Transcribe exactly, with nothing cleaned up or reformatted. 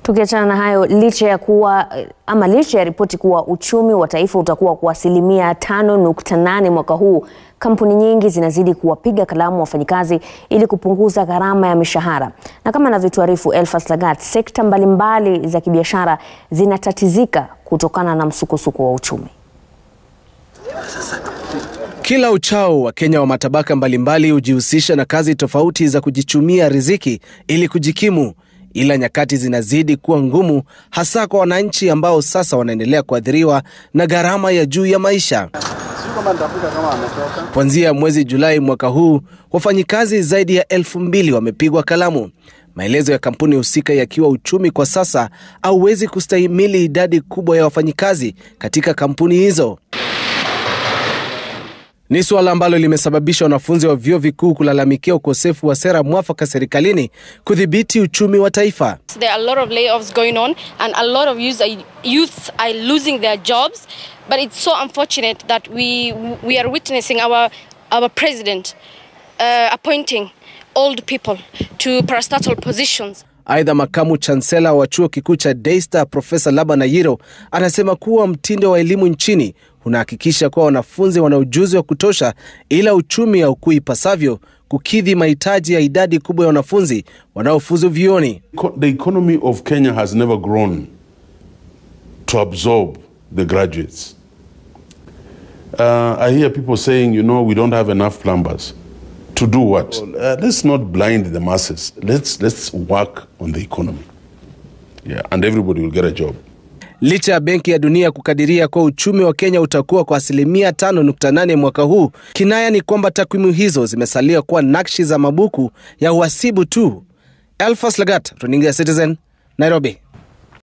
Tukiachana na hayo, licha ya kuwa ama licha ya ripoti kuwa uchumi wa taifa utakuwa kwa asilimia tano nukta nane mwaka huu, kampuni nyingi zinazidi kuwapiga kalamu wafanyakazi ili kupunguza gharama ya mishahara. Na kama anavyoarifu elphas lagat, sekta mbalimbali za kibiashara zinatatizika kutokana na msukosuko wa uchumi. Kila uchao wa Kenya wa matabaka mbalimbali hujihusisha na kazi tofauti za kujichumia riziki ili kujikimu. Ila nyakati zinazidi kuwa ngumu, hasa kwa wananchi ambao sasa wanaendelea kuathiriwa na gharama ya juu ya maisha. Kuanzia mwezi Julai mwaka huu, wafanyakazi zaidi ya elfu mbili wamepigwa kalamu. Maelezo ya kampuni husika yakiwa uchumi kwa sasa hauwezi kustahimili idadi kubwa ya wafanyakazi katika kampuni hizo. Ni suala ambalo limesababisha wanafunzi wa vyuo vikuu kulalamikia ukosefu wa sera mwafaka serikalini kudhibiti uchumi wa taifa. There are a lot of layoffs going on and a lot of youth are losing their jobs, but it's so unfortunate that we we are witnessing our our president uh, appointing old people to parastatal positions. Aidha, makamu chancellor wa chuo kikuu cha Daystar Profesa Labat anasema kuwa mtindo wa elimu nchini unahakikisha kuwa wanafunzi wana ujuzi wa kutosha, ila uchumi haukui pasavyo kukidhi mahitaji ya idadi kubwa ya wanafunzi wanaofuzu vyuoni. The economy of Kenya has never grown to absorb the graduates. Uh, I hear people saying, you know, we don't have enough plumbers. To do what? Uh, let's not blind the masses. Let's let's work on the economy. Yeah, and everybody will get a job. Licha ya Benki ya Dunia kukadiria kwa uchumi wa Kenya utakuwa kwa asilimia tano nukta nane mwaka huu, kinaya ni kwamba takwimu hizo zimesalia kuwa nakshi za mabuku ya uhasibu tu. Elphas lagat, runinga ya Citizen, Nairobi.